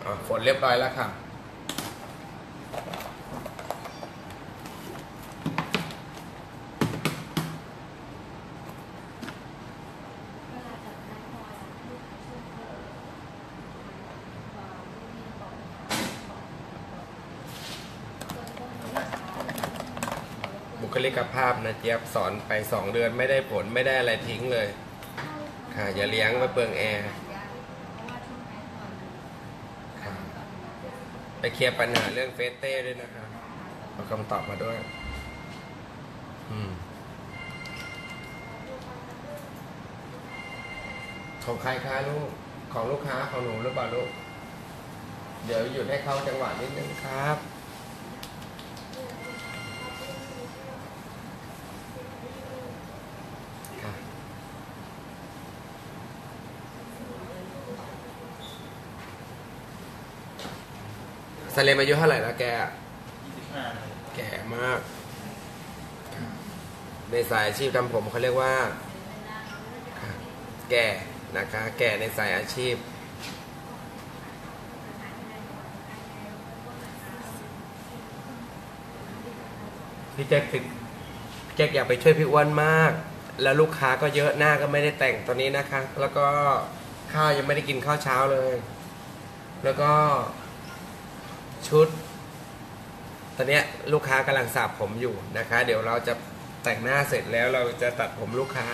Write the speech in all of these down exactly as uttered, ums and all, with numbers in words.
อ๋อฝนเรียบร้อยแล้วค่ะบุคลิกภาพนะเจี๊ยบสอนไปสองเดือนไม่ได้ผลไม่ได้อะไรทิ้งเลยค่ะอย่าเลี้ยงไว้เปลืองแอร์ไปเคลียร์ปัญหาเรื่องเฟสเต้ด้วยนะคะเอาคำตอบมาด้วยอืมของใครคะลูกของลูกค้าของหนูหรือเปล่าลูกเดี๋ยวหยุดให้เข้าจังหวะนิดนึงครับซาเลมอายุเท่าไหร่แล้วแกยี่สิบห้าแก่มากในสายอาชีพทำผมเขาเรียกว่าแก่นะคะแก่ในสายอาชีพพี่แจ็คติดแจ็คอยากไปช่วยพี่อ้วนมากแล้วลูกค้าก็เยอะหน้าก็ไม่ได้แต่งตอนนี้นะคะแล้วก็ข้าวยังไม่ได้กินข้าวเช้าเลยแล้วก็ชุดตอนนี้ลูกค้ากำลังสระผมอยู่นะคะเดี๋ยวเราจะแต่งหน้าเสร็จแล้วเราจะตัดผมลูกค้า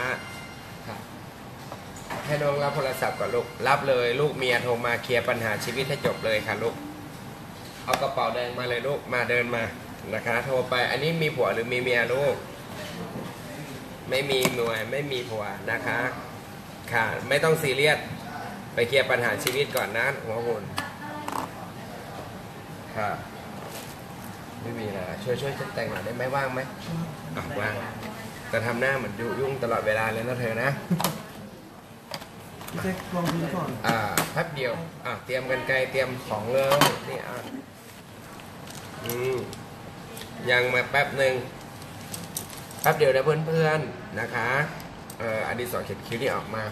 ให้น้องรับโทรศัพท์ก่อนลูกรับเลยลูกเมียโทรมาเคลียร์ปัญหาชีวิตให้จบเลยค่ะลูกเอากระเป๋าแดงมาเลยลูกมาเดินมานะคะโทรไปอันนี้มีผัวหรือมีเมียลูกไม่มีเมียไม่มีผัวนะคะค่ะไม่ต้องซีเรียสไปเคลียร์ปัญหาชีวิตก่อนนะหัวหุ่นค่ะไม่มีนะช่วยช่วยฉันแต่งหน่อยได้ไหมว่างไหมอ่ะว่างแต่ทำหน้าเหมือนยุ่งตลอดเวลาเลยนะเธอนะพี่เจ๊ลองดูก่อนอ่าแป๊บเดียวอ่ะเตรียมกันไกลเตรียมของเลยนี่อ่ะอืมยังมาแป๊บหนึ่งแป๊บเดียวนะเพื่อนๆนะคะเอ่ออดิศรเขียนคิ้วนี่ออกมา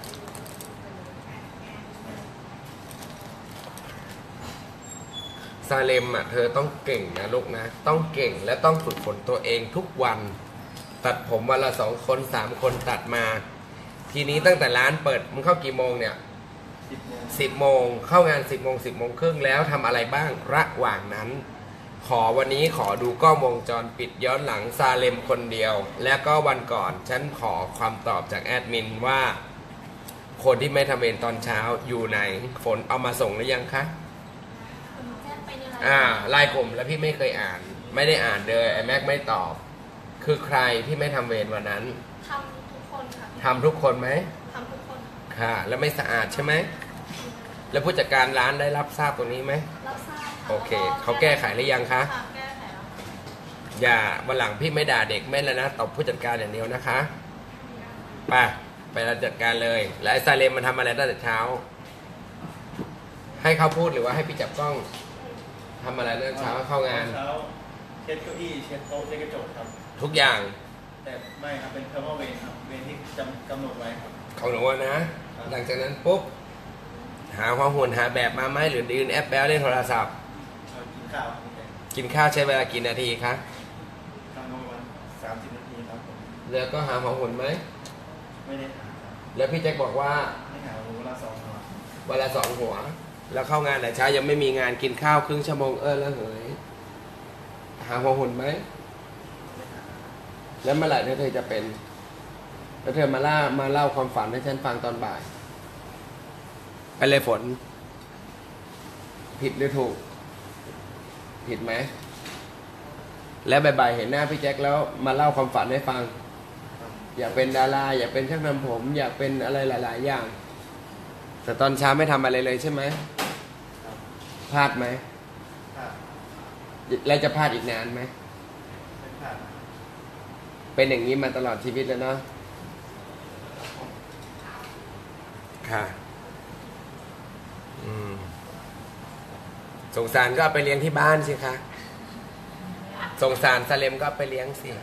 ซาเลมอ่ะเธอต้องเก่งนะลูกนะต้องเก่งและต้องฝึกฝนตัวเองทุกวันตัดผมวันละสองคนสามคนตัดมาทีนี้ตั้งแต่ร้านเปิดมึงเข้ากี่โมงเนี่ยสิบโมงเข้างานสิบโมงสิบโมงครึ่งแล้วทำอะไรบ้างระหว่างนั้นขอวันนี้ขอดูกล้องวงจรปิดย้อนหลังซาเลมคนเดียวแล้วก็วันก่อนฉันขอความตอบจากแอดมินว่าคนที่ไม่ทำเวรตอนเช้าอยู่ไหนฝนเอามาส่งหรือยังคะอ่าไลน์กลุ่มแล้วพี่ไม่เคยอ่านไม่ได้อ่านเลยไอ้แม็กไม่ตอบคือใครที่ไม่ทำเวรวันนั้นทำทุกคนค่ะทำทุกคนไหมทำทุกคนค่ะแล้วไม่สะอาดใช่ไหมแล้วผู้จัดการร้านได้รับทราบตรงนี้ไหมรับทราบโอเคเขาแก้ไขหรือยังคะแก้ไขแล้วอย่าวันหลังพี่ไม่ด่าเด็กไม่แล้วนะตบผู้จัดการอย่างเดียวนะคะไปไปจัดการเลยแล้วไอ้ซาเลมมันทำอะไรตั้งแต่เช้าให้เขาพูดหรือว่าให้พี่จับกล้องทำอะไรเรื่องเช้าเข้างานเช้าเช็ดเก้าอี้เช็ดโต๊ะเช็ดกระจกครับทุกอย่างแต่ไม่ครับเป็นเทอร์โมเวรครับเวรที่จำกำหนดไว้ครับของหนูนะหลังจากนั้นปุ๊บหาความหุ่นหาแบบมาไหมหรือยืนแอปแปลเล่นโทรศัพท์กินข้าวกินข้าวใช้เวลากี่นาทีคะทำประมาณสามสิบนาทีครับผมแล้วก็หาความหุ่นไหมไม่ได้หาแล้วพี่แจ็คบอกว่าไม่หาเวลาสองหัวเวลาสองหัวแล้วเข้างานแต่เช้ายังไม่มีงานกินข้าวครึ่งชั่วโมงเออแล้วเหยหาหัวหุ่นไหมแล้วเมื่อไหร่เธอจะเป็นแล้วเธอมาเล่ามาเล่าความฝันให้ฉันฟังตอนบ่ายไปเลยฝนผิดหรือถูกผิดไหมแล้วบ่ายๆเห็นหน้าพี่แจ็คแล้วมาเล่าความฝันให้ฟังอยากเป็นดาราอยากเป็นช่างทำผมอยากเป็นอะไรหลายๆอย่างแต่ตอนเช้าไม่ทำอะไรเลยใช่ไหมพลาดไหมแล้วจะพลาดอีกนานไหมเป็นอย่างนี้มาตลอดชีวิตแล้วเนาะค่ะอืมสงสารก็เอาไปเลี้ยงที่บ้านสิคะสงสารซาเลมก็ไปเลี้ยงสิ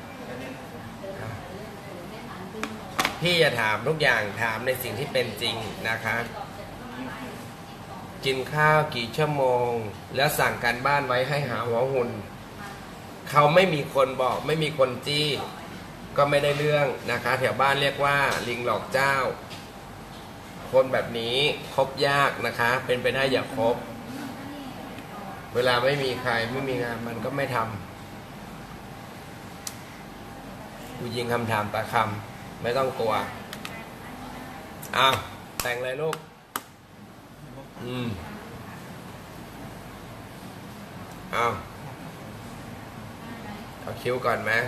พี่จะถามทุกอย่างถามในสิ่งที่เป็นจริงนะคะกินข้าวกี่ชั่วโมง แล้วสั่งการบ้านไว้ให้หาหัวหุ่นเขาไม่มีคนบอกไม่มีคนจี้ก็ไม่ได้เรื่องนะคะ แถวบ้านเรียกว่าลิงหลอกเจ้า คนแบบนี้คบยากนะคะ เป็นไปได้อย่าคบเวลาไม่มีใครไม่มีงานมันก็ไม่ทำกูยิงคำถามตาคำไม่ต้องกลัวอ้าวแต่งเลยลูกอืมอ้าวเอาคิ้วก่อนไหม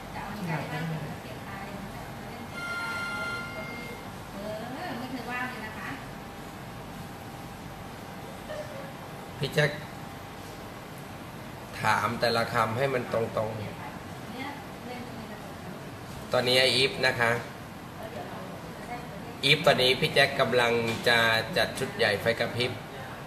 พี่แจ็คถามแต่ละคำให้มันตรงๆตอนนี้ไออีฟนะคะอีฟตอนนี้พี่แจ็คกำลังจะจัดชุดใหญ่ไฟกระพริบ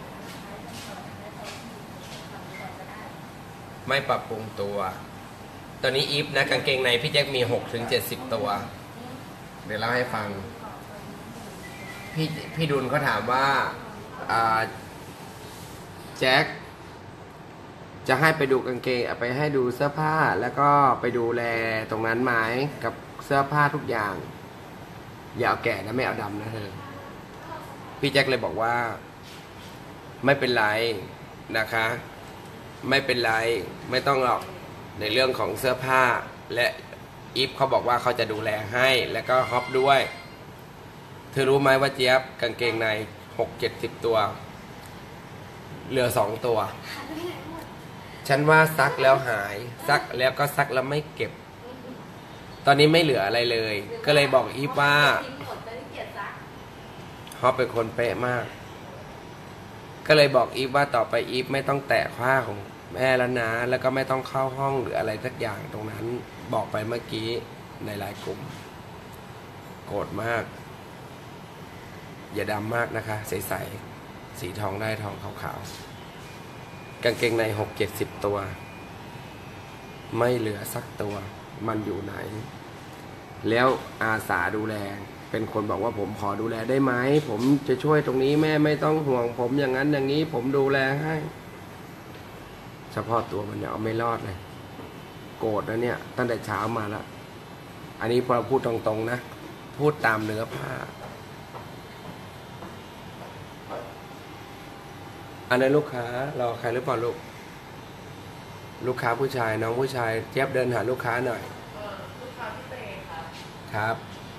ไม่ปรับปรุงตัวตอนนี้อีฟนะกางเกงในพี่แจ็คมีหกถึงเจ็ดสิบตัวเดี๋ยวเล่าให้ฟังพี่พี่ดุลเขาถามว่าอ่าแจ็คจะให้ไปดูกางเกงไปให้ดูเสื้อผ้าแล้วก็ไปดูแลตรงนั้นไหมกับเสื้อผ้าทุกอย่างอย่าเอาแก่นะไม่เอาดำนะเธอพี่แจ็คเลยบอกว่าไม่เป็นไรนะคะไม่เป็นไรไม่ต้องหรอกในเรื่องของเสื้อผ้าและอีฟเขาบอกว่าเขาจะดูแลให้แล้วก็ฮอปด้วยเธอรู้ไหมว่าเจี๊ยบกางเกงในหกเจ็ดสิบตัวเหลือสองตัวฉันว่าซักแล้วหายซักแล้วก็ซักแล้วไม่เก็บตอนนี้ไม่เหลืออะไรเลยก็เลยบอกอีฟว่าฮอปเป็นคนเป๊ะมากก็เลยบอกอีฟว่าต่อไปอีฟไม่ต้องแตะผ้าของแม่แล้วนะแล้วก็ไม่ต้องเข้าห้องหรืออะไรสักอย่างตรงนั้นบอกไปเมื่อกี้ในไลน์กลุ่มโกรธมากอย่าดำมากนะคะใสๆสีทองได้ทองขาวๆกางเกงในหกเจ็ดสิบตัวไม่เหลือสักตัวมันอยู่ไหนแล้วอาสาดูแลเป็นคนบอกว่าผมขอดูแลได้ไหมผมจะช่วยตรงนี้แม่ไม่ต้องห่วงผมอย่างนั้นอย่างนี้ผมดูแลให้เฉพาะตัวมันเนี่ยเอาไม่รอดเลยโกรธนะเนี่ยตั้งแต่เช้ามาแล้วอันนี้พอเราพูดตรงๆนะพูดตามเนื้อผ้าอันนั้นลูกค้ารอใครหรือเปล่าลูกลูกค้าผู้ชายน้องผู้ชายเจี๊ยบเดินหาลูกค้าหน่อยลูกค้าพี่เตครับครับ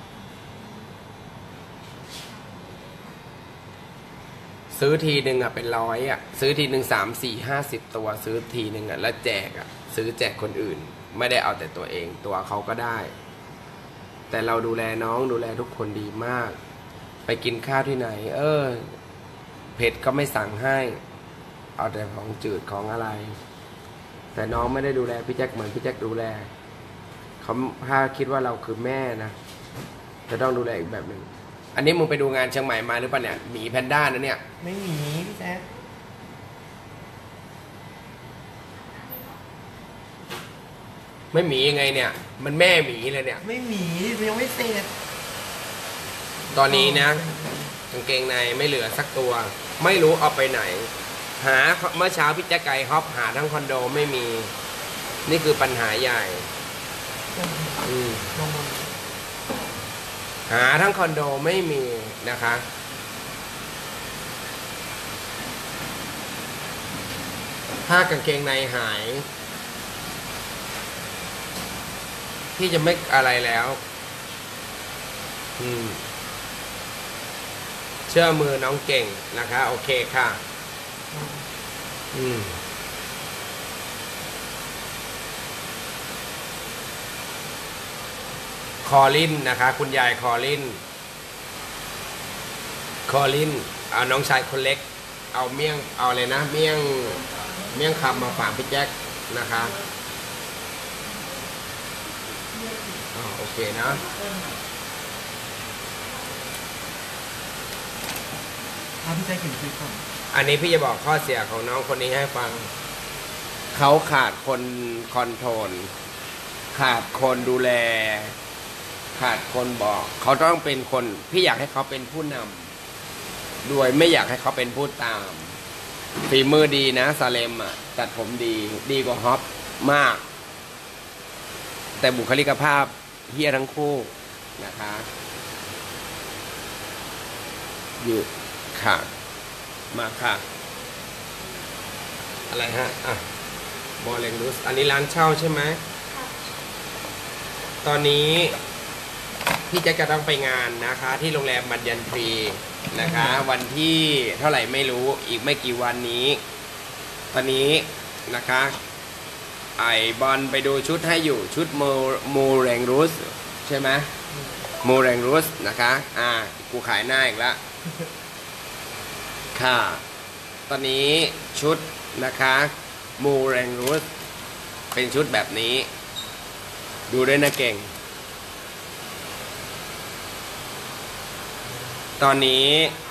ซื้อทีหนึ่งอ่ะเป็นร้อยอ่ะซื้อทีหนึ่งสามสี่ห้าสิบตัวซื้อทีหนึ่งอ่ะแล้วแจกอ่ะซื้อแจกคนอื่นไม่ได้เอาแต่ตัวเองตัวเขาก็ได้แต่เราดูแลน้องดูแลทุกคนดีมากไปกินข้าวที่ไหนเออเผ็ดก็ไม่สั่งให้เอาแต่ของจืดของอะไรแต่น้องไม่ได้ดูแลพี่แจ็คเหมือนพี่แจ็คดูแลเขาถ้าคิดว่าเราคือแม่นะจะต้องดูแลอีกแบบหนึ่งอันนี้มึงไปดูงานเชียงใหม่มาหรือเปล่าเนี่ยหมีแพนด้านะเนี่ยไม่มีพี่แจ๊คไม่หมียังไงเนี่ยมันแม่หมีเลยเนี่ยไม่มียังไม่เสร็จตอนนี้นะกางเกงในไม่เหลือสักตัวไม่รู้เอาไปไหนหาเมื่อเช้าพี่แจ๊คไก่ฮอปหาทั้งคอนโดไม่มีนี่คือปัญหาใหญ่อืมหาทั้งคอนโดไม่มีนะคะถ้ากางเกงในหายพี่จะไม่อะไรแล้วอืมเชื่อมือน้องเก่งนะคะโอเคค่ะอืมคอลินนะคะคุณยายคอลินคอลินเอาน้องชายคนเล็กเอาเมี่ยงเอาเลยนะเมี่ยงเมี่ยงคำมาฝากพี่แจ็คนะคะอ๋อโอเคนะพี่แจ๊คเห็นคลิปก่อนอันนี้พี่จะบอกข้อเสียของน้องคนนี้ให้ฟังเขาขาดคนคอนโทรลขาดคนดูแลขาดคนบอกเขาต้องเป็นคนพี่อยากให้เขาเป็นผู้นำด้วยไม่อยากให้เขาเป็นผู้ตามฝีมือดีนะซาเลมอ่ะตัดผมดีดีกว่าฮอปมาก แต่บุคลิกภาพเฮี้ยทั้งคู่นะคะอยู่ค่ะมาค่ะอะไรฮะอ่ะบอลเลงรูสอันนี้ร้านเช่าใช่ไหมตอนนี้พี่แจ็คจะต้องไปงานนะคะ ที่โรงแรมบัญญันทรีนะคะ วันที่เท่าไหร่ไม่รู้อีกไม่กี่วันนี้ ตอนนี้นะคะไอบอลไปดูชุดให้อยู่ชุดโมโมแรงรูสใช่ไหมโมแรงรูสนะคะอ่ากูขายหน้าอีกแล้วค่ะตอนนี้ชุดนะคะโมแรงรูสเป็นชุดแบบนี้ดูด้วยนะเก่งตอนนี้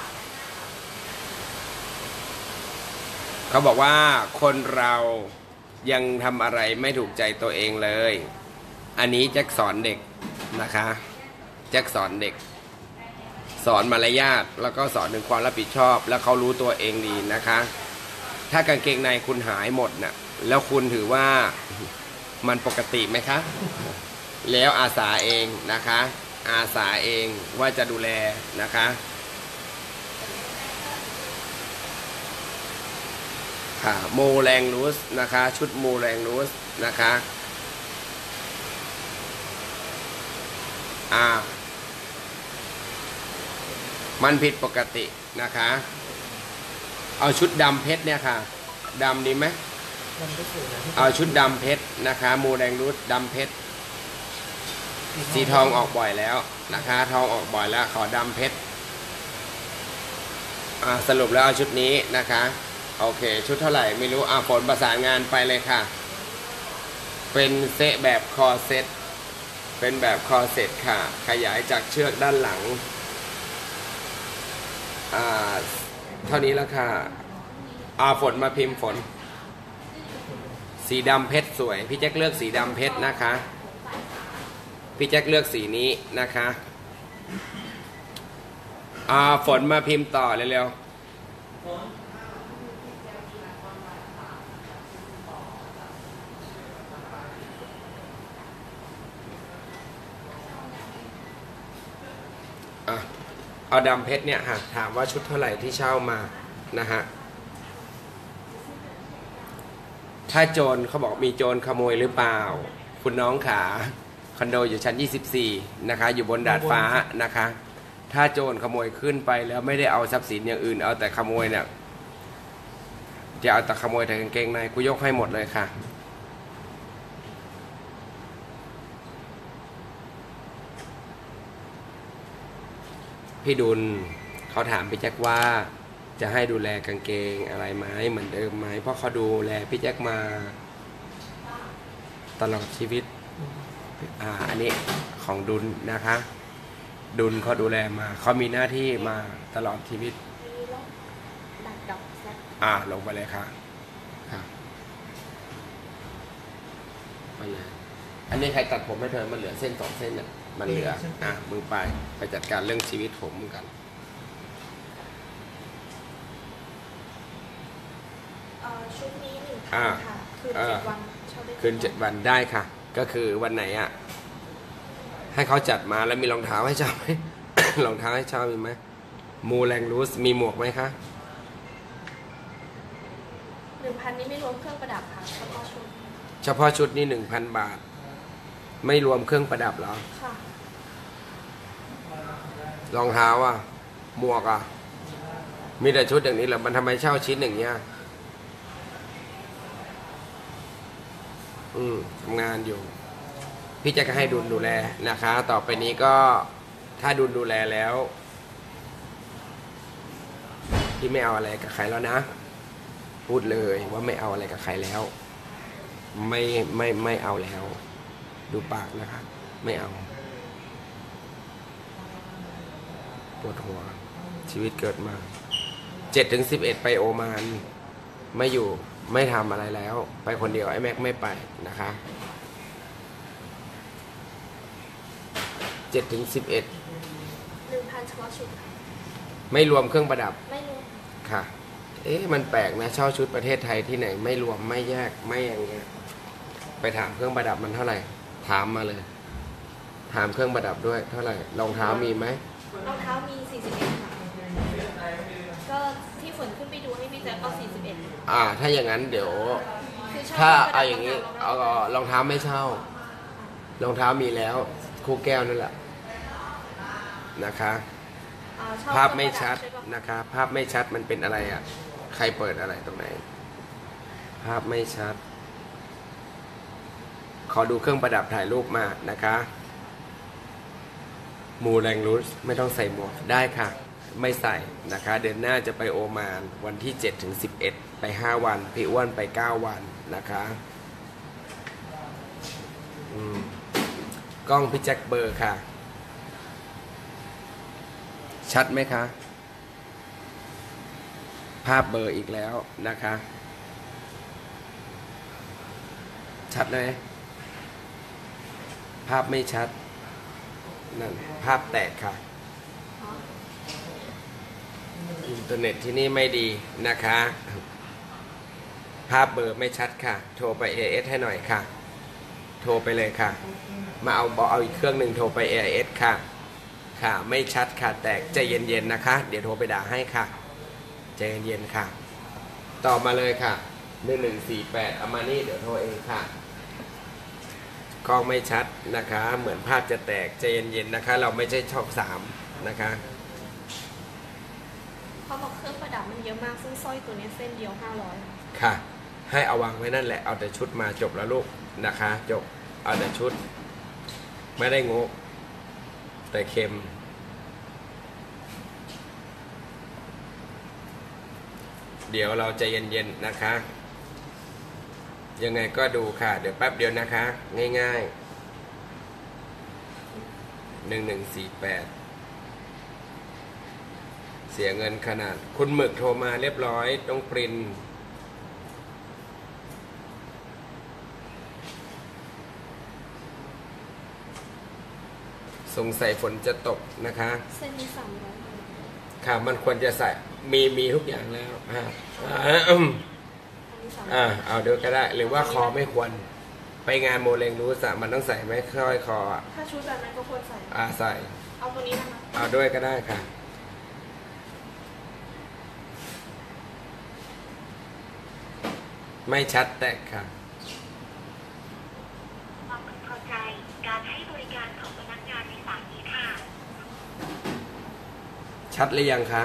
เขาบอกว่าคนเรายังทำอะไรไม่ถูกใจตัวเองเลยอันนี้แจ็คสอนเด็กนะคะแจ็คสอนเด็กสอนมารยาทแล้วก็สอนถึงความรับผิดชอบแล้วเขารู้ตัวเองดีนะคะถ้ากางเกงในคุณหายหมดน่ะแล้วคุณถือว่ามันปกติไหมคะแล้วอาสาเองนะคะอาสาเองว่าจะดูแลนะคะค่ะโมแรงรูสนะคะชุดโมแรงรูสนะคะอ่ามันผิดปกตินะคะเอาชุดดำเพชรเนี่ยค่ะดำดีไหมเอาชุดดำเพชรนะคะโมแรงรูสดำเพชรสีทองออกบ่อยแล้วนะคะทองออกบ่อยแล้วขอดำเพชรอ่าสรุปแล้วเอาชุดนี้นะคะโอเคชุดเท่าไหร่ไม่รู้อ่าฝนประสานงานไปเลยค่ะเป็นเซตแบบคอเซ็ตเป็นแบบคอเซ็ตค่ะขยายจากเชือกด้านหลังอ่าเท่านี้แล้วค่ะอ่าฝนมาพิมพ์ฝนสีดำเพชรสวยพี่แจ็คเลือกสีดำเพชรนะคะพี่แจ็คเลือกสีนี้นะคะอ่าฝนมาพิมพ์ต่อเร็วๆอ่ะเอาดำเพชรเนี่ยค่ะถามว่าชุดเท่าไหร่ที่เช่ามานะฮะถ้าโจรเขาบอกมีโจรขโมยหรือเปล่าคุณน้องขาคอนโดอยู่ชั้นยี่สิบสี่นะคะอยู่บนดาดฟ้านะคะถ้าโจรขโมยขึ้นไปแล้วไม่ได้เอาทรัพย์สินอย่างอื่นเอาแต่ขโมยเนี่ยจะเอาแต่ขโมยแต่กางเกงในกูยกให้หมดเลยค่ะพี่ดุลเขาถามพี่แจ็คว่าจะให้ดูแลกางเกงอะไรไหมเหมือนเดิมไหมเพราะเขาดูแลพี่แจ็คมาตลอดชีวิตอ่าอันนี้ของดุลนะคะดุลเขาดูแลมาเขามีหน้าที่มาตลอดชีวิตอ่าลงไปเลยค่ะค่ะไปเลยอันนี้ใครตัดผมให้เธอมันเหลือเส้นสองเส้นเนี่ยมันเหลืออ่ะมึงไปไปจัดการเรื่องชีวิตผมมึงกันชุดนี้หนึ่งพันค่ะคืนเจ็ดวันคืนเจ็ดวันได้ค่ะก็คือวันไหนอ่ะให้เขาจัดมาแล้วมีรองเท้าให้เช่าไหม รองเท้าให้เช่ามีไหมมูแรงรูสมีหมวกไหมคะหนึ่งพันนี้ไม่รวมเครื่องประดับค่ะเฉพาะชุดเฉพาะชุดนี่หนึ่งพันบาทไม่รวมเครื่องประดับเหรอค่ะรองเท้าอ่ะหมวกอ่ะมีแต่ชุดอย่างนี้เหรอมันทำไมเช่าชิ้นอย่างเงี้ยอืมทำงานอยู่พี่จะให้ดุลดูแลนะคะต่อไปนี้ก็ถ้าดุลดูแลแล้วพี่ไม่เอาอะไรกับใครแล้วนะพูดเลยว่าไม่เอาอะไรกับใครแล้วไม่ไม่ไม่เอาแล้วดูปากนะคะไม่เอาปวดหัวชีวิตเกิดมาเจ็ดถึงสิบเอ็ดไปโอมานไม่อยู่ไม่ทำอะไรแล้วไปคนเดียวไอ้แม็กไม่ไปนะคะเจ็ดถึงสิบเอ็ดหนึ่งพันเฉพาะชุดไม่รวมเครื่องประดับไม่รู้ค่ะ เอ๊ะมันแปลกนะเช่าชุดประเทศไทยที่ไหนไม่รวมไม่แยกไม่อย่างเงี้ยไปถามเครื่องประดับมันเท่าไหร่ถามมาเลย ถามเครื่องประดับด้วยเท่าไหร่รองเท้ามีไหมรองเท้ามี สี่สิบเอ็ด ค่ะ ก็ที่ฝนขึ้นไปดูให้พี่แจ๊คเอา สี่สิบเอ็ดอ่า ถ้าอย่างนั้นเดี๋ยวคือชบถ้าประดับเอาอย่างนี้นี้เอารองเท้าไม่เช่ารองเท้ามีแล้วคู่แก้วนั่นแหละนะคะ ภาพไม่ชัดนะคะ ภาพไม่ชัดมันเป็นอะไรอ่ะ ใครเปิดอะไรตรงไหน ภาพไม่ชัด ขอดูเครื่องประดับถ่ายรูปมานะคะมูแรงรูสไม่ต้องใส่หมวกได้ค่ะ ไม่ใส่นะคะ เดือนหน้าจะไปโอมานวันที่เจ็ดถึงสิบเอ็ดไปห้าวันพี่อ้วนไปเก้าวันนะคะอืมกล้องพี่แจ็คเบอร์ค่ะ ชัดไหมคะ ภาพเบอร์อีกแล้วนะคะ ชัดไหมภาพไม่ชัดนั่นภาพแตกค่ะ อินเทอร์เน็ตที่นี่ไม่ดีนะคะ ภาพเบอร์ไม่ชัดค่ะ โทรไป เอ เอส ให้หน่อยค่ะ โทรไปเลยค่ะ มาเอาเอาอีกเครื่องหนึ่งโทรไป เอ เอส ค่ะค่ะไม่ชัดค่ะแตกใจเย็นๆนะคะ เดี๋ยวโทรไปด่าให้ค่ะใจเย็นๆค่ะต่อมาเลยค่ะหนึ่งหนึ่งสี่แปดเอามานี่เดี๋ยวโทรเองค่ะกล้องไม่ชัดนะคะ เหมือนภาพจะแตกใจเย็นๆนะคะ เราไม่ใช่ช่องสามนะคะเขาบอกเครื่องประดับมันเยอะมากซึ่งสร้อยตัวนี้เส้นเดียวห้าร้อยค่ะให้เอาวางไว้นั่นแหละเอาแต่ชุดมาจบแล้วลูกนะคะจบเอาแต่ชุดไม่ได้งกแต่เค็มเดี๋ยวเราใจเย็นๆนะคะยังไงก็ดูค่ะเดี๋ยวแป๊บเดียวนะคะง่ายๆหนึ่งหนึ่งสี่แปดเสียเงินขนาดคุณหมึกโทรมาเรียบร้อยต้องปรินสงสัยฝนจะตกนะคะเส้นนี้สามร้อยค่ะมันควรจะใส่มีมีทุกอย่างแล้วอ่าอ่าเอาเดี๋ยวก็ได้หรือว่าคอไม่ควรไปงานโมเลงรู้สะมันต้องใส่ไหมค่อยคออ่ะถ้าชุดแบบนั้นก็ควรใส่อ่าใส่เอาตัวนี้นะคะเอาด้วยก็ได้ค่ะไม่ชัดแตกค่ะความพึงพอใจการให้บริการของพนักงานในสายนี้ค่ะชัดหรือยังคะ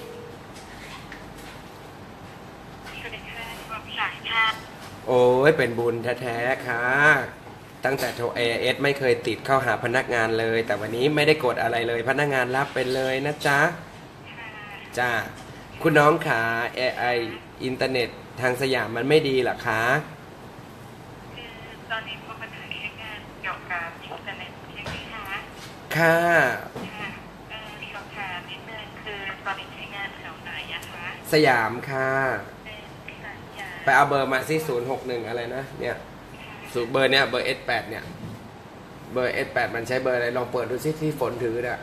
สวัสดีค่ะบอกสายค่ะโอ้ยเป็นบุญแท้ๆค่ะตั้งแต่โทร เอ เอส ไม่เคยติดเข้าหาพนักงานเลยแต่วันนี้ไม่ได้กดอะไรเลยพนักงานรับเป็นเลยนะจ๊ะจ้าคุณน้องขาเอไออินเทอร์เน็ตทางสยามมันไม่ดีหรอคะคือตอนนี้พบปัญหาใช้งานเกี่ยวกับอินเทอร์เน็ตใช่ไหมคะค่ะค่ะเออสอบถามนิดนึงคือตอนนี้ใช้งานแถวไหนอะคะสยามค่ะไปเอาเบอร์มาสิศูนย์หกหนึ่งอะไรนะเนี่ยสูตรเบอร์เนี้ยเบอร์เอสแปดเนี่ยเบอร์เอสแปดมันใช้เบอร์อะไรลองเปิดดูสิที่ฝนถือเนี่ย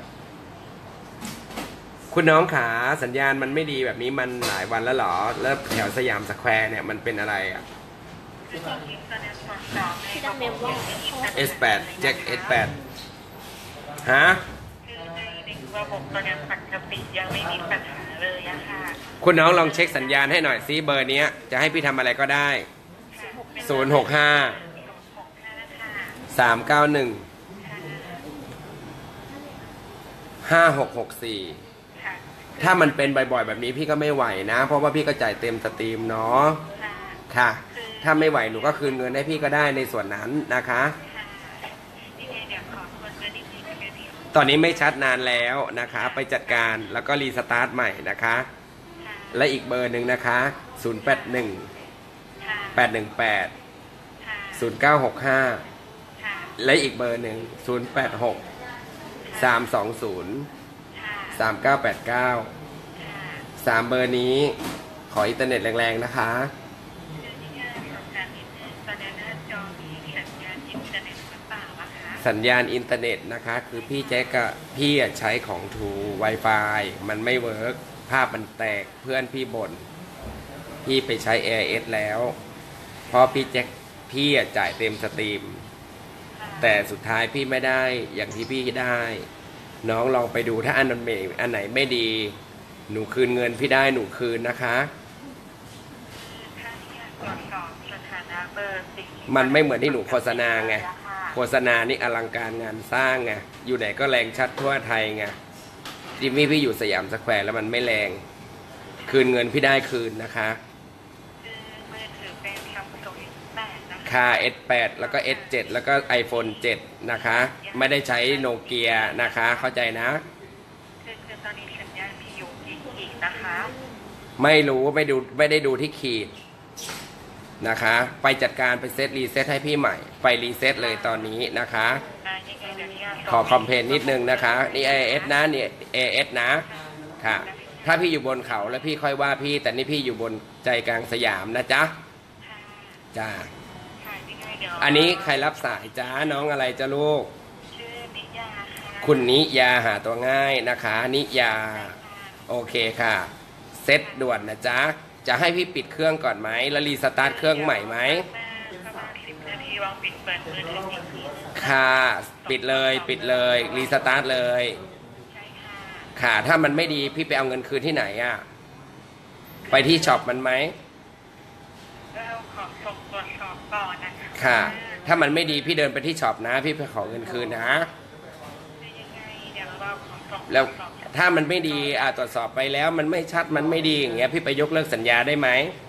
คุณน้องขาสัญญาณมันไม่ดีแบบนี้มันหลายวันแล้วหรอแล้วแถวสยามสแควร์เนี่ยมันเป็นอะไรอ่ะที่ดังเมมว่าเอส แปด แจ็ค เอส แปด ฮะคือในระบบตอนนี้ปกติยังไม่มีปัญหาเลยอะค่ะคุณน้องลองเช็คสัญญาณให้หน่อยซิเบอร์นี้จะให้พี่ทำอะไรก็ได้ศูนย์หกห้าสามเก้าหนึ่งห้าหกหกสี่ถ้ามันเป็นบ่อยๆแบบนี้พี่ก็ไม่ไหวนะเพราะว่าพี่ก็จ่ายเต็มสตรีมเนาะค่ะถ้าไม่ไหวหนูก็คืนเงินให้พี่ก็ได้ในส่วนนั้นนะคะตอนนี้ไม่ชัดนานแล้วนะคะไปจัดการแล้วก็รีสตาร์ทใหม่นะคะและอีกเบอร์หนึ่งนะคะศูนย์แปดหนึ่ง แปดหนึ่งแปด ศูนย์เก้าหกห้าและอีกเบอร์หนึ่งศูนย์แปดหก สามสองศูนย์ สามเก้าแปดเก้าสามเบอร์นี้ขออินเทอร์เน็ตแรงๆนะคะสัญญาณอินเทอร์เน็ตนะคะ คือพี่แจ็คกับพี่อะใช้ของทู Wi-Fi มันไม่เวิร์กภาพมันแตกเพื่อนพี่บ่นพี่ไปใช้ แอร์ เอส แล้วเพราะพี่แจ็คพี่อะจ่ายเต็มสตรีม แต่สุดท้ายพี่ไม่ได้อย่างที่พี่ได้ น้องลองไปดูถ้าอันนั้นไม่อันไหนไม่ดี หนูคืนเงินพี่ได้หนูคืนนะคะถ้าที่อยากตรวจสอบสถานะเบอร์สิ่งมันไม่เหมือนที่หนูโฆษณาไงโฆษณานี่อลังการงานสร้างไงอยู่ไหนก็แรงชัดทั่วไทยไงจิมมี่พี่อยู่สยามสแควร์แล้วมันไม่แรงคืนเงินพี่ได้คืนนะคะคือมือถือเป็น Samsung เอส แปด นะคะค่า เอส แปด แล้วก็ เอส เจ็ด แล้วก็ iPhone เจ็ด นะคะ ไม่ได้ใช้โนเกียนะคะ เข้าใจนะคือคือตอนนี้สัญญาณมีอยู่กี่ขีดนะคะไม่รู้ไม่ดูไม่ได้ดูที่ขีดนะคะ ไปจัดการไปเซตรีเซ็ตให้พี่ใหม่ ไปรีเซ็ตเลยตอนนี้นะคะอ่ายังไงเดี๋ยวนี้ขอคอมเพลนนิดนึงนะคะ นี่ เอ เอส นะนี่ เอ เอส นะค่ะ ถ้าพี่อยู่บนเขาแล้วพี่ค่อยว่าพี่ แต่นี่พี่อยู่บนใจกลางสยามนะจ๊ะค่ะจ้าค่ะยังไงเดี๋ยวอันนี้ใครรับสายจ้าน้องอะไรจ้าลูกชื่อนิยาค่ะคุณนิยาหาตัวง่ายนะคะ นิยา โอเคค่ะ เซ็ตด่วนนะจ๊ะ จะให้พี่ปิดเครื่องก่อนไหมแล้วรีสตาร์ทเครื่องใหม่ไหมประมาณสิบนาทีวางปิดเปิดมือถืออีกทีค่ะ ปิดเลยปิดเลยรีสตาร์ทเลยใช่ค่ะค่ะถ้ามันไม่ดีพี่ไปเอาเงินคืนที่ไหนอะไปที่ช็อปมันไหมแล้วเอาของส่งตรวจสอบก่อนนะคะค่ะ ถ้ามันไม่ดีพี่เดินไปที่ช็อปนะ พี่ไปขอเงินคืนนะยังไงเดี๋ยวเราของส่งแล้วถ้ามันไม่ดีอ่ะตรวจสอบไปแล้วมันไม่ชัดมันไม่ดีอย่างเงี้ยพี่ไปยกเลิกสัญญาได้ไหม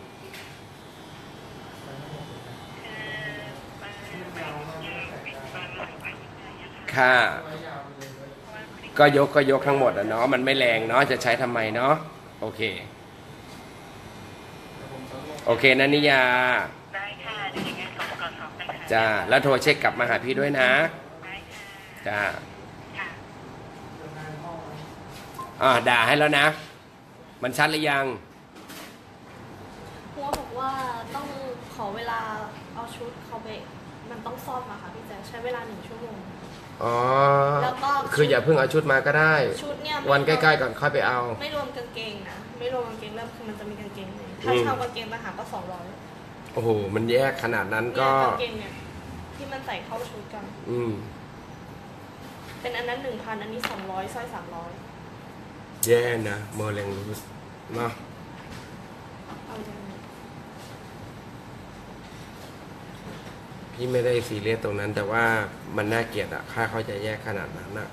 ค่ะ ก็ยกก็ยกทั้งหมดอ่ะเนาะมันไม่แรงเนาะจะใช้ทำไมเนาะโอเคโอเคนะนิยาได้ค่ะเดี๋ยวยังไงส่งตรวจสอบกันค่ะจ้าแล้วโทรเช็คกลับมาหาพี่ด้วยนะได้ค่ะจ้าค่ะอ่าด่าให้แล้วนะ มันชัดหรือยังหัวบอกว่าต้องขอเวลาเอาชุดเขาไปมันต้องซ่อมอะค่ะพี่แจ๊คใช้เวลาหนึ่งชั่วโมงอ๋อแล้วก็คืออย่าเพิ่งเอาชุดมาก็ได้ชุดเนี่ยวันใกล้ๆก่อนค่อยไปเอาไม่รวมกางเกงนะไม่รวมกางเกงเริ่มคือมันจะมีกางเกงเลยถ้าอืมเช่ากางเกงต่างหากก็สองร้อยโอ้โห มันแยกขนาดนั้นเนี่ยก็กางเกงเนี่ยที่มันใส่เข้าชุดกันอืมเป็นอันนั้นหนึ่งพันอันนี้สองร้อยสร้อยสามร้อยแย่นะโมเลงรูสเนาะเอาจังเลยพี่ไม่ได้ซีเรียสตรงนั้น แต่ว่ามันน่าเกลียดอะค่าเขาจะแยกขนาดนั้นอะ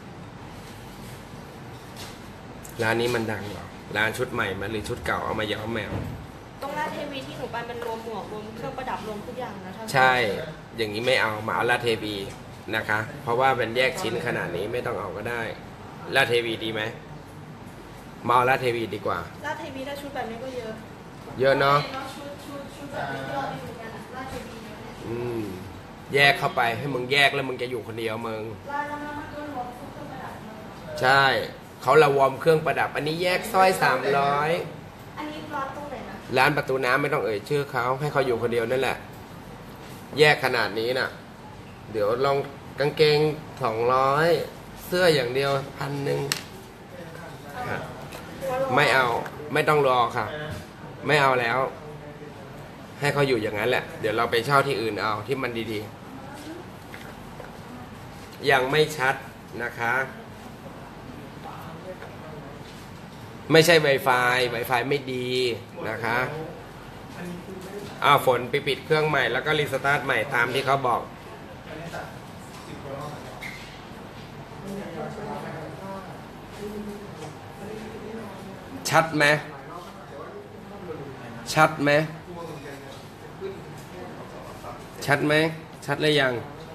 ร้านนี้มันดังเหรอ ร้านชุดใหม่มาหรือชุดเก่าเอามาย้อมแมวตรงราชเทวีที่หนูไปมันรวมหมวกรวมเครื่องประดับรวมทุกอย่างนะท่านใช่ อย่างนี้ไม่เอามาเอาลาดเทวีนะคะ เพราะว่ามันแยกชิ้นขนาดนี้ไม่ต้องเอาก็ได้ลาดเทวีดีไหมมาเอาลาดเทวีดีกว่าราชเทวีถ้าชุดแบบนี้ก็เยอะเยอะเนาะชุดชุดชุดแบบนี้ก็ดีเหมือนกันอะราชเทวีเนี่ยอืม แยกเข้าไปให้มึงแยกแล้วมึงจะอยู่คนเดียวมึงราชแล้วมันก็รวมเครื่องประดับเลยใช่เขาระวอร์มเครื่องประดับ อันนี้แยกสร้อยสามร้อยอันนี้ร้านตรงไหนนะร้านประตูน้ำไม่ต้องเอ่ยชื่อเขาให้เขาอยู่คนเดียวนั่นแหละ แยกขนาดนี้น่ะ เดี๋ยวลองกางเกงสองร้อยเสื้ออย่างเดียวพันหนึ่งค่ะไม่เอาไม่ต้องรอค่ะ ไม่เอาแล้ว ให้เขาอยู่อย่างนั้นแหละ เดี๋ยวเราไปเช่าที่อื่นเอาที่มันดีๆ ยังไม่ชัดนะคะ ไม่ใช่ Wi-Fi Wi-Fi ไม่ดีนะคะอ้าวฝนไปปิดเครื่องใหม่แล้วก็รีสตาร์ทใหม่ตามที่เขาบอก ชัดไหมชัดไหมชัดไหมชัดหรือยัง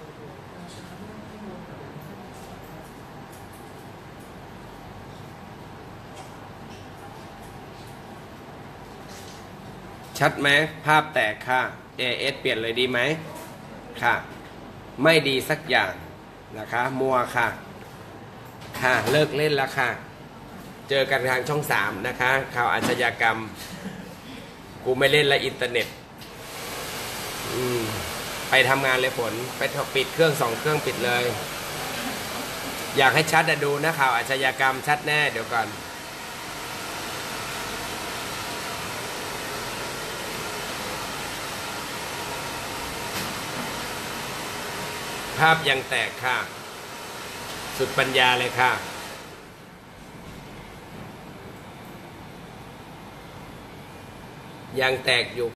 ชัดไหมภาพแตกค่ะ เอ เอส เปลี่ยนเลยดีไหมค่ะ ไม่ดีสักอย่างนะคะ มัวค่ะ ค่ะเลิกเล่นแล้วค่ะ เจอกันทางช่องสามนะคะข่าวอาชญากรรม กูไม่เล่นละอินเทอร์เน็ต อืมไปไปทำงานเลยฝนไปปิดเครื่องสองเครื่องปิดเลย อยากให้ชัดอะดูนะข่าวอาชญากรรมชัดแน่เดี๋ยวก่อนภาพยังแตกค่ะ สุดปัญญาเลยค่ะยังแตกอยู่